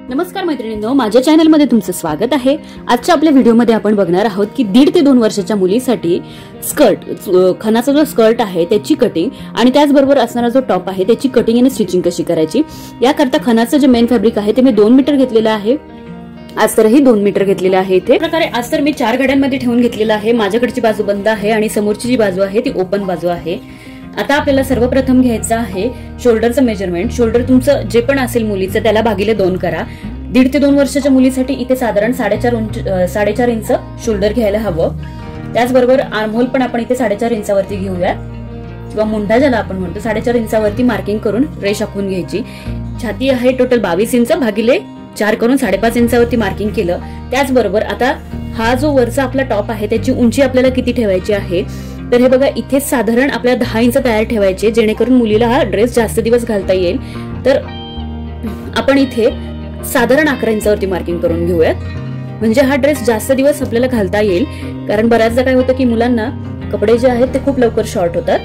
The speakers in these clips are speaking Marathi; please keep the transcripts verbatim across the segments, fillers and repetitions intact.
नमस्कार मैत्रिणींनो, माझ्या चॅनलमध्ये तुमचं स्वागत आहे। आजच्या आपल्या व्हिडिओमध्ये आपण बघणार आहोत की दीड ते दोन वर्षाच्या मुलीसाठी स्कर्ट, खणाचा जो स्कर्ट आहे त्याची कटिंग आणि त्याचबरोबर असणारा जो टॉप आहे त्याची कटिंग आणि स्टिचिंग कशी करायची। याकरता खणाचं जे मेन फॅब्रिक आहे ते मी दोन मीटर घेतलेलं आहे। अस्तरही दोन मीटर घेतलेलं आहे। इथे प्रकारे अस्तर मी चार घड्यांमध्ये ठेवून घेतलेलं आहे। माझ्याकडची बाजू बंद आहे आणि समोरची जी बाजू आहे ती ओपन बाजू आहे। आता आपल्याला सर्वप्रथम घ्यायचं आहे शोल्डरचं मेजरमेंट। शोल्डर तुमचं जे पण असेल मुलीचं त्याला भागिले दोन करा। दीड ते दोन वर्षाच्या मुलीसाठी इथे साधारण साडेचार उंच साडेचार इंच शोल्डर घ्यायला हवं। त्याचबरोबर आर्महोल पण आपण इथे साडेचार इंचावरती घेऊया किंवा मुंढा ज्याला आपण म्हणतो, साडेचार इंचावरती मार्किंग करून रेष आखून घ्यायची। छाती आहे टोटल बावीस इंच, भागिले चार करून साडेपाच इंचावरती मार्किंग केलं। त्याचबरोबर आता हा जो वरचा आपला टॉप आहे त्याची उंची आपल्याला किती ठेवायची आहे, तर हे बघा इथे साधारण आपल्याला दहा इंच तयार ठेवायचे, जेणेकरून मुलीला हा ड्रेस जास्त दिवस घालता येईल। तर आपण इथे साधारण अकरा इंचावरती मार्किंग करून घेऊयात, म्हणजे हा ड्रेस जास्त दिवस आपल्याला घालता येईल। कारण बऱ्याचदा काय होतं की मुलांना कपडे जे आहेत ते खूप लवकर शॉर्ट होतात।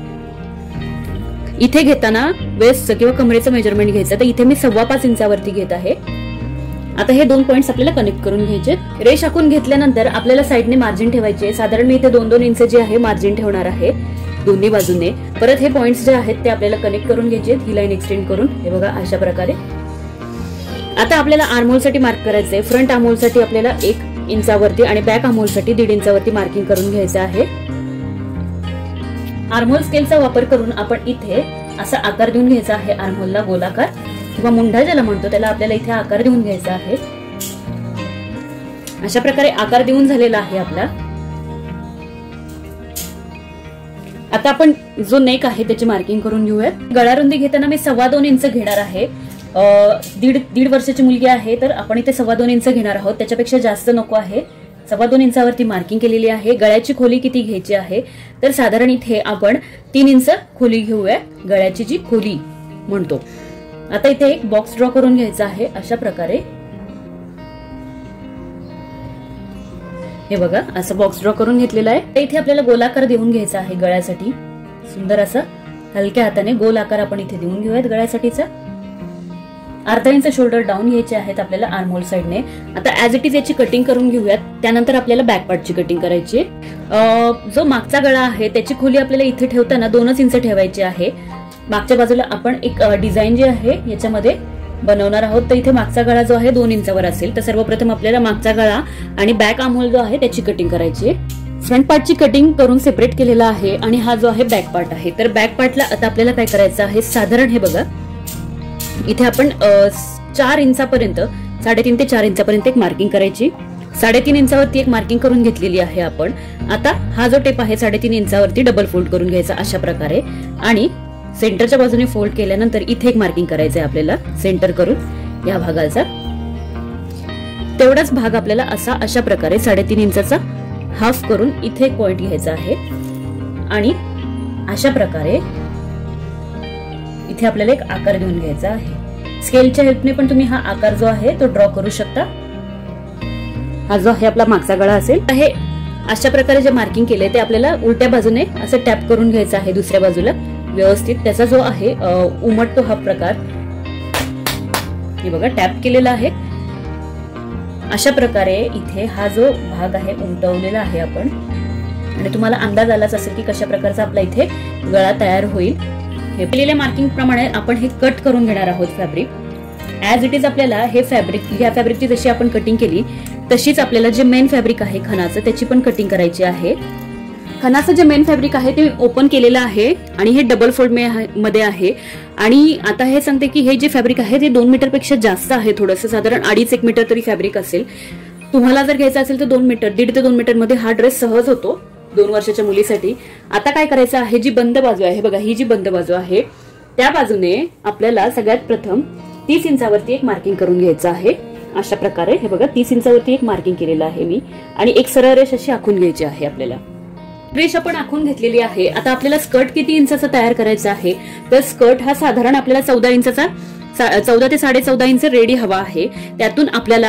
इथे घेताना वेस्टचं किंवा कमरेचं मेजरमेंट घ्यायचं, तर इथे मी सव्वा पाच इंचावरती घेत आहे। आता हे दोन पॉइंट्स आपल्याला कनेक्ट करून घ्यायचे। रेष आखून घेतल्यानंतर आपल्याला साइडने मार्जिन ठेवायचे। साधारण मी इथे दोन दोन इंच जे आहे मार्जिन ठेवणार आहे दोन्ही बाजूने। परत हे पॉइंट्स जे आहेत ते आपल्याला कनेक्ट करून घ्यायचे, ही लाईन एक्सटेंड करून। हे बघा अशा प्रकारे। आता आपल्याला आर्महोल साठी मार्क करायचंय। फ्रंट आर्महोल साठी आपल्याला एक इंचावरती आणि बॅक आर्महोल साठी दीड इंचावरती मार्किंग करून घ्यायचं आहे। आर्महोल स्केलचा वापर करून आपण इथे असा आकार देऊन घ्यायचा आहे आर्महोलला, गोलाकार किंवा मुंढा ज्याला म्हणतो त्याला आपल्याला इथे आकार देऊन घ्यायचा आहे। अशा प्रकारे आकार देऊन झालेला आहे आपला। आता आपण जो नेक आहे त्याची मार्किंग करून घेऊयात। गळारुंदी घेताना मी सव्वा दोन इंच घेणार आहे। दीड दीड वर्षाची मुलगी आहे तर आपण इथे सव्वा दोन इंच घेणार आहोत, त्याच्यापेक्षा जास्त नको आहे। सव्वा दोन इंचावरती मार्किंग केलेली आहे। गळ्याची खोली किती घ्यायची आहे, तर साधारण इथे आपण तीन इंच खोली घेऊया, गळ्याची जी खोली म्हणतो। आता इथे एक बॉक्स ड्रॉ करून घ्यायचा आहे अशा प्रकारे। हे बघा असं बॉक्स ड्रॉ करून घेतलेला आहे। इथे आपल्याला गोलाकार देऊन घ्यायचा आहे गळ्यासाठी। सुंदर असा हलक्या हाताने गोल आकार आपण इथे देऊन घेऊयात गळ्यासाठीचा। अर्धा इंच शोल्डर डाऊन घ्यायचे आहेत आपल्याला आर्महोल साइडने। आता ऍज इट इज याची कटिंग करून घेऊयात। त्यानंतर आपल्याला बॅक पार्टची कटिंग करायची। जो मागचा गळा आहे त्याची खोली आपल्याला इथे ठेवताना दोनच इंच ठेवायची आहे। मागच्या बाजूला आपण एक डिझाईन जे आहे याच्यामध्ये बनवणार आहोत, तर इथे मागचा गळा जो आहे दोन इंचावर असेल। तर सर्वप्रथम आपल्याला मागचा गळा आणि बॅक आर्महोल जो आहे त्याची कटिंग करायची आहे। फ्रंट पार्टची कटिंग करून सेपरेट केलेला आहे आणि हा जो आहे बॅक पार्ट आहे। तर बॅक पार्टला आता आपल्याला काय करायचं आहे, साधारण हे बघा इथे आपण चार इंचापर्यंत, साडेतीन ते चार इंचापर्यंत एक मार्किंग करायची। साडेतीन इंचावरती एक मार्किंग करून घेतलेली आहे आपण। आता हा जो टेप आहे साडेतीन इंचावरती डबल फोल्ड करून घ्यायचा अशा प्रकारे आणि सेंटरच्या बाजूने फोल्ड केल्यानंतर इथे एक मार्किंग करायचंय आपल्याला सेंटर करून या भागाचा। तेवढाच भाग आपल्याला असा अशा प्रकारे साडेतीन इंचाचा हाफ करून इथे एक पॉइंट घ्यायचा आहे आणि अशा प्रकारे इथे आपल्याला एक आकार देऊन घ्यायचा आहे। स्केलच्या हेल्पने पण तुम्ही हा आकार जो आहे तो ड्रॉ करू शकता। हा जो आहे आपला मागचा गळा असेल। हे अशा प्रकारे जे मार्किंग केले ते आपल्याला उलट्या बाजूने असं टॅप करून घ्यायचं आहे दुसऱ्या बाजूला व्यवस्थित। त्याचा जो आहे उमटतो हा प्रकार, हे बघा टॅप केलेला आहे अशा प्रकारे। इथे हा जो भाग आहे उमटवलेला आहे आपण आणि तुम्हाला अंदाज आलाच असेल की कशा प्रकारचा आपला इथे गळा तयार होईल। हे केलेल्या मार्किंग प्रमाणे आपण हे कट करून घेणार आहोत फॅब्रिक। ऍज इट इज आपल्याला हे फॅब्रिक या फॅब्रिकची जशी आपण कटिंग केली तशीच आपल्याला जे मेन फॅब्रिक आहे खणाचं त्याची पण कटिंग करायची आहे। खणाचं जे मेन फॅब्रिक आहे ते ओपन केलेलं आहे आणि हे डबल फोल्ड मध्ये आहे। आणि आता हे सांगते की हे जे फॅब्रिक आहे ते दोन मीटर पेक्षा जास्त आहे, थोडंसं साधारण अडीच एक मीटर तरी फॅब्रिक असेल। तुम्हाला जर घ्यायचं असेल तर दोन मीटर दीड ते दोन मीटर मध्ये हा ड्रेस सहज होतो दोन वर्षाच्या मुलीसाठी। आता काय करायचं आहे, जी बंद बाजू आहे बघा, ही जी बंद बाजू आहे त्या बाजूने आपल्याला सगळ्यात प्रथम तीस इंचावरती एक मार्किंग करून घ्यायचं आहे अशा प्रकारे। हे बघा तीस इंचावरती एक मार्किंग केलेलं आहे मी आणि एक सरळ रेष अशी आखून घ्यायची आहे आपल्याला। रेष आपण आखून घेतलेली आहे। आता आपल्याला स्कर्ट किती इंचाचा तयार करायचा आहे, तर स्कर्ट हा साधारण आपल्याला चौदा इंचाचा चौदा ते साडे चौदा इंच रेडी हवा आहे। त्यातून आपल्याला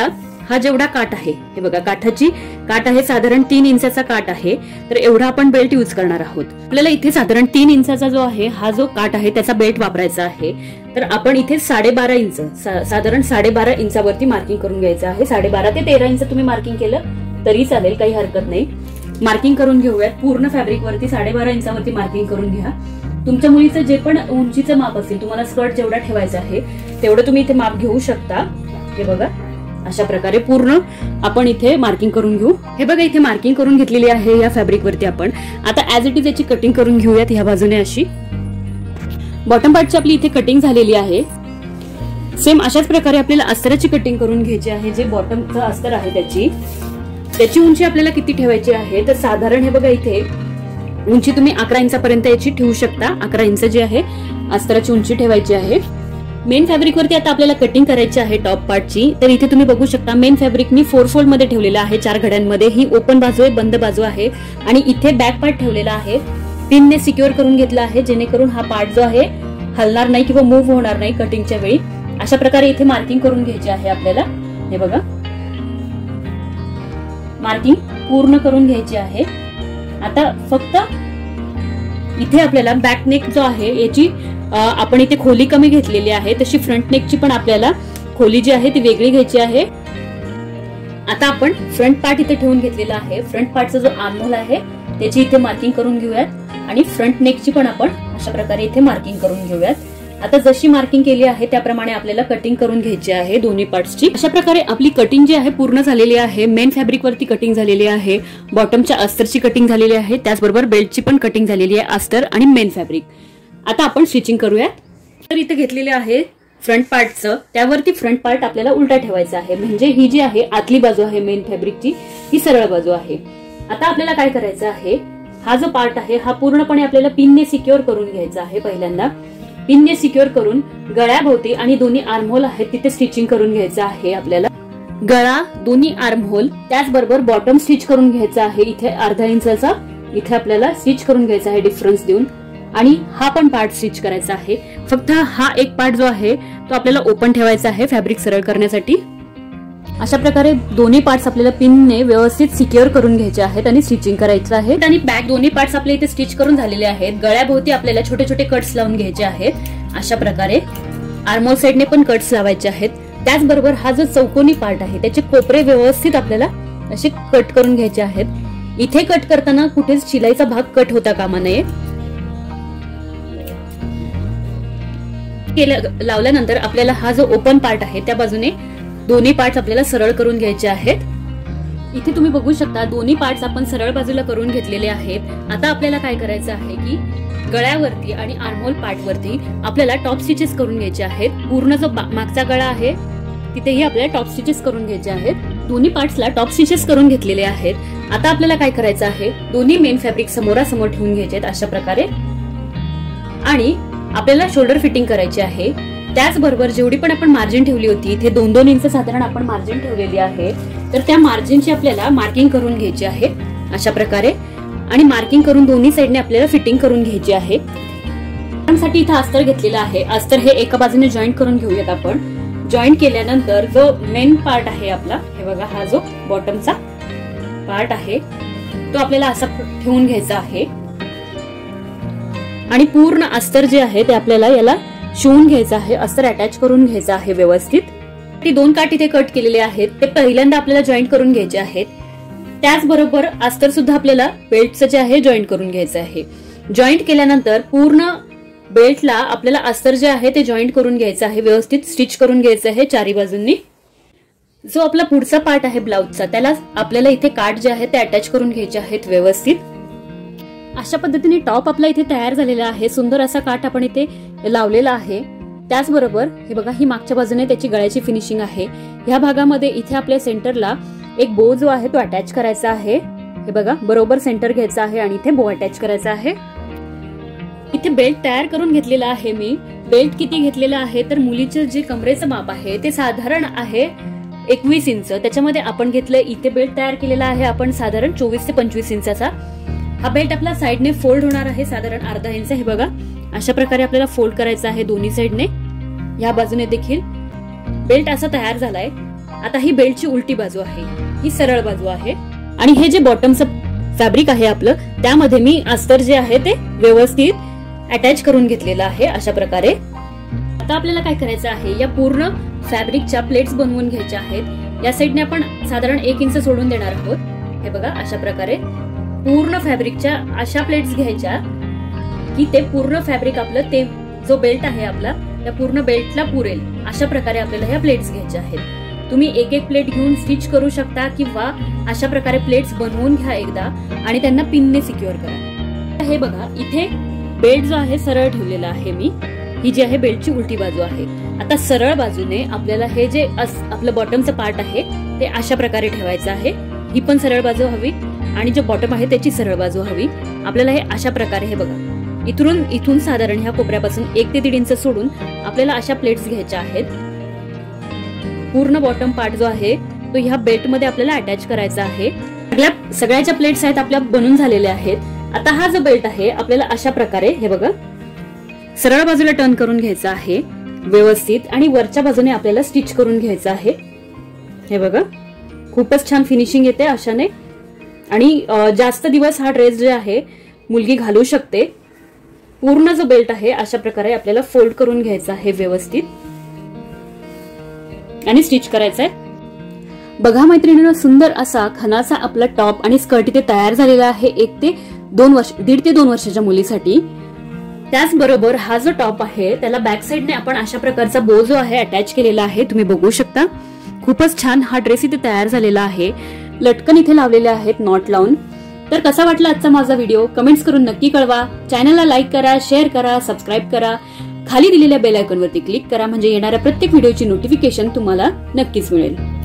हा जेवढा काठ आहे, हे बघा काठाची काठ आहे साधारण तीन इंचाचा काठ आहे, तर एवढा आपण बेल्ट यूज करणार आहोत. आपल्याला इथे साधारण तीन इंचाचा जो आहे हा जो काठ आहे त्याचा बेल्ट वापरायचा आहे. तर आपण इथे साडेबारा इंच साधारण साडेबारा इंचावरती मार्किंग करून घ्यायचं आहे. साडेबारा ते तेरा इंच तुम्ही मार्किंग केलं तरी चालेल, काही हरकत नाही. मार्किंग करून घेऊयात. पूर्ण फॅब्रिक वरती साडेबारा इंचावरती मार्किंग करून घ्या. तुमच्या मुलीचं जे पण उंचीचं माप असेल, तुम्हाला स्कर्ट जेवढा ठेवायचं आहे तेवढं तुम्ही इथे माप घेऊ शकता. हे बघा अशा प्रकारे पूर्ण आपण इथे मार्किंग करून घेऊ. हे बघा इथे मार्किंग करून घेतलेली आहे या फॅब्रिक वरती. आपण आता ऍज इट इज याची कटिंग करून घेऊयात. ह्या बाजूने अशी बॉटम पार्टची आपली इथे कटिंग झालेली आहे. सेम अशाच प्रकारे आपल्याला अस्तराची कटिंग करून घ्यायची आहे. जे बॉटमचं अस्तर आहे त्याची त्याची उंची आपल्याला किती ठेवायची आहे, तर साधारण हे बघा इथे उंची तुम्ही अकरा इंचापर्यंत याची ठेवू शकता. अकरा इंच जी आहे अस्तराची उंची ठेवायची आहे. मेन फॅब्रिक वरती आता आपल्याला कटिंग करायची आहे टॉप पार्टची. तर इथे तुम्ही बघू शकता मेन फॅब्रिक मी फोर फोल्ड मध्ये ठेवलेलं आहे, चार घड्यांमध्ये. ही ओपन बाजू आहे, बंद बाजू आहे. आणि इथे बॅक पार्ट ठेवलेला आहे, पिनने सिक्युअर करून घेतला आहे, जेणेकरून हा पार्ट जो आहे हलणार नाही किंवा मूव्ह होणार नाही कटिंगच्या वेळी. अशा प्रकारे इथे मार्किंग करून घ्यायची आहे आपल्याला. हे बघा मार्किंग पूर्ण करून घ्यायची आहे. आता फक्त इथे आपल्याला बॅक नेक जो आहे याची आपण इथे खोली कमी घेतलेली आहे, तशी फ्रंट नेकची पण आपल्याला खोली जी आहे ती वेगळी घ्यायची आहे. आता आपण फ्रंट पार्ट इथे ठेवून घेतलेला आहे. फ्रंट पार्टचा जो आर्महोल आहे त्याची इथे मार्किंग करून घेऊयात आणि फ्रंट नेकची पण आपण अशा प्रकारे इथे मार्किंग करून घेऊयात. आता जशी मार्किंग केली आहे त्याप्रमाणे आपल्याला कटिंग करून घ्यायची आहे दोन्ही पार्ट्सची. अशा प्रकारे आपली कटिंग जी आहे पूर्ण झालेली आहे. मेन फॅब्रिक वरती कटिंग झालेली आहे, बॉटमच्या अस्तरची कटिंग झालेली आहे, त्याचबरोबर बेल्टची पण कटिंग झालेली आहे, अस्तर आणि मेन फॅब्रिक. आता आपण स्टिचिंग करूयात. तर इथे घेतलेले आहे फ्रंट पार्टचं, त्यावरती फ्रंट पार्ट आपल्याला उलटा ठेवायचा आहे. म्हणजे ही जी आहे आतली बाजू आहे मेन फॅब्रिकची ही सरळ बाजू आहे. आता आपल्याला काय करायचं आहे, हा जो पार्ट आहे हा पूर्णपणे आपल्याला पिनने सिक्युअर करून घ्यायचा आहे. पहिल्यांदा पिनने सिक्युअर करून गळ्याभोवती आणि दोन्ही आर्महोल आहेत तिथे स्टिचिंग करून घ्यायचं आहे आपल्याला. गळा, दोन्ही आर्महोल, त्याचबरोबर बॉटम स्टिच करून घ्यायचा आहे. इथे अर्धा इंचाचा इथे आपल्याला स्टिच करून घ्यायचा आहे डिफरन्स देऊन. आणि हा पण पार्ट स्टिच करायचा आहे. फक्त हा एक पार्ट जो आहे तो आपल्याला ओपन ठेवायचा आहे फॅब्रिक सरळ करण्यासाठी. अशा प्रकारे दोन्ही पार्ट्स आपल्याला पिनने व्यवस्थित सिक्युअर करून घ्यायचे आहेत आणि स्टिचिंग करायचं आहे. आणि बॅक दोन्ही पार्ट्स आपले इथे स्टिच करून झालेले आहेत. गळ्याभोवती आपल्याला छोटे छोटे कट्स लावून घ्यायचे आहेत. अशा प्रकारे आर्महोल साइडने पण कट्स लावायचे आहेत. त्याचबरोबर हा जो चौकोनी पार्ट आहे त्याचे कोपरे व्यवस्थित आपल्याला असे कट करून घ्यायचे आहेत. इथे कट करताना कुठेच शिलाईचा भाग कट होता कामा नये. लावल्यानंतर आपल्याला हा जो ओपन पार्ट आहे त्या बाजूने दोन्ही पार्ट्स आपल्याला सरळ करून घ्यायचे आहेत. इथे तुम्ही बघू शकता दोन्ही पार्ट्स आपण सरळ बाजूला करून घेतलेले आहेत. आता आपल्याला काय करायचं आहे की गळ्यावरती आणि आर्महोल पार्ट वरती आपल्याला टॉप स्टिचेस करून घ्यायचे आहेत. पूर्ण जो मागचा गळा आहे तिथेही आपल्याला टॉप स्टिचेस करून घ्यायचे आहेत. दोन्ही पार्ट्सला टॉप स्टिचेस करून घेतलेले आहेत. आता आपल्याला काय करायचं आहे, दोन्ही मेन फॅब्रिक समोरासमोर ठेवून घ्यायचे आहेत अशा प्रकारे. आणि आपल्याला शोल्डर फिटिंग करायची आहे. त्याचबरोबर जेवढी पण आपण मार्जिन ठेवली होती, इथे दोन दोन इंच साधारण आपण मार्जिन ठेवलेली आहे, तर त्या मार्जिनची आपल्याला मार्किंग करून घ्यायची आहे अशा प्रकारे. आणि मार्किंग करून दोन्ही साइडने आपल्याला फिटिंग करून घ्यायची आहे. साठी इथे अस्तर घेतलेला आहे. अस्तर हे एका बाजूने जॉईंट करून घेऊयात आपण. जॉईंट केल्यानंतर जो मेन पार्ट आहे आपला, हे बघा हा जो बॉटमचा पार्ट आहे तो आपल्याला असा ठेवून घ्यायचा आहे. आणि पूर्ण अस्तर जे आहे ते आपल्याला याला शिवून घ्यायचं आहे. अस्तर अटॅच करून घ्यायचं आहे व्यवस्थित. ती दोन काठ इथे कट केलेले आहेत ते पहिल्यांदा आपल्याला जॉईंट करून घ्यायचे आहेत. त्याचबरोबर अस्तर सुद्धा आपल्याला बेल्टचं जे आहे जॉईंट करून घ्यायचं आहे. जॉईंट केल्यानंतर पूर्ण बेल्टला आपल्याला अस्तर जे आहे ते जॉईंट करून घ्यायचं आहे, व्यवस्थित स्टिच करून घ्यायचं आहे चारी बाजूंनी. जो आपला पुढचा पार्ट आहे ब्लाउजचा त्याला आपल्याला इथे काठ जे आहे ते अटॅच करून घ्यायचे आहेत व्यवस्थित. अशा पद्धतीने टॉप आपला इथे तयार झालेला आहे. सुंदर असा काठ आपण इथे लावलेला आहे. त्याचबरोबर हे बघा ही मागच्या बाजूने त्याची गळ्याची फिनिशिंग आहे. ह्या भागामध्ये इथे आपल्या सेंटरला एक बो जो आहे तो अटॅच करायचा आहे. हे बघा बरोबर सेंटर घ्यायचा आहे आणि इथे बो अटॅच करायचा आहे. इथे बेल्ट तयार करून घेतलेला आहे मी. बेल्ट किती घेतलेला आहे तर मुलीचं जे कमरेचं माप आहे ते साधारण आहे एकवीस इंच. त्याच्यामध्ये आपण घेतलं इथे बेल्ट तयार केलेला आहे आपण साधारण चोवीस ते पंचवीस इंचाचा. हा बेल्ट आपला साइडने फोल्ड होणार आहे साधारण अर्धा इंच. हे बघा अशा प्रकारे आपल्याला फोल्ड करायचा आहे दोन्ही साइडने. या बाजूने देखील बेल्ट असा तयार झालाय. आता ही बेल्टची उलटी बाजू आहे, ही सरळ बाजू आहे आणि हे जे बॉटमचं फॅब्रिक आहे आपलं त्यामध्ये मी अस्तर जे आहे ते व्यवस्थित अटॅच करून घेतलेलं आहे अशा प्रकारे. आता आपल्याला काय करायचं आहे, या पूर्ण फॅब्रिकच्या प्लेट्स बनवून घ्यायच्या आहेत. या साईडने आपण साधारण एक इंच सोडून देणार आहोत. हे बघा अशा प्रकारे पूर्ण फॅब्रिकच्या अशा प्लेट्स घ्यायच्या की ते पूर्ण फॅब्रिक आपलं ते जो बेल्ट आहे आपला त्या पूर्ण बेल्टला पुरेल अशा प्रकारे आपल्याला ह्या प्लेट्स घ्यायच्या आहेत. तुम्ही एक एक प्लेट घेऊन स्टिच करू शकता किंवा अशा प्रकारे प्लेट्स बनवून घ्या एकदा आणि त्यांना पिनने सिक्युअर करा. हे बघा इथे बेल्ट जो आहे सरळ ठेवलेला आहे मी, ही जी आहे बेल्टची उलटी बाजू आहे. आता सरळ बाजूने आपल्याला हे जे आपलं बॉटमचं पार्ट आहे ते अशा प्रकारे ठेवायचं आहे. ही पण सरळ बाजू हवी आणि जे बॉटम आहे त्याची सरळ बाजू हवी. आपल्याला हे अशा प्रकारे हे बघा इथून इथून साधारण ह्या कोपऱ्यापासून एक ते दीड इंच सोडून आपल्याला अशा प्लेट्स घ्यायच्या आहेत. पूर्ण बॉटम पार्ट जो आहे तो ह्या बेल्ट मध्ये आपल्याला अटॅच करायचा आहे. सगळ्या सगळ्याच्या प्लेट्स आहेत आपल्या बनून झालेल्या आहेत. आता हा जो बेल्ट आहे आपल्याला अशा प्रकारे हे बघा सरळ बाजूला टर्न करून घ्यायचा आहे व्यवस्थित आणि वरच्या बाजूने आपल्याला स्टिच करून घ्यायचं आहे. हे बघा खूपच छान फिनिशिंग येते अशाने आणि जास्त दिवस हा ड्रेस जे आहे मुलगी घालू शकते. पूर्ण जो बेल्ट आहे अशा प्रकारे आपल्याला फोल्ड करून घ्यायचा आहे व्यवस्थित आणि स्टिच करायचंय. बघा मैत्रिणींनो, सुंदर असा खणाचा आपला टॉप आणि स्कर्ट इथे तयार झालेला आहे एक ते दोन वर्ष दीड ते दोन वर्षाच्या मुलीसाठी. त्याचबरोबर हा जो टॉप आहे त्याला बॅक साइडने आपण अशा प्रकारचा बो जो आहे अटॅच केलेला आहे, तुम्ही बघू शकता. खूपच छान हा ड्रेस इथे तयार झालेला आहे. लटकन इथे लावलेले आहेत नॉट लावून. तर कसा वाटला आजचा माझा व्हिडिओ कमेंट्स करून नक्की कळवा. चॅनलला लाईक करा, शेअर करा, सबस्क्राईब करा. खाली दिलेल्या बेल आयकॉनवरती क्लिक करा म्हणजे येणाऱ्या प्रत्येक व्हिडिओची नोटिफिकेशन तुम्हाला नक्कीच मिळेल.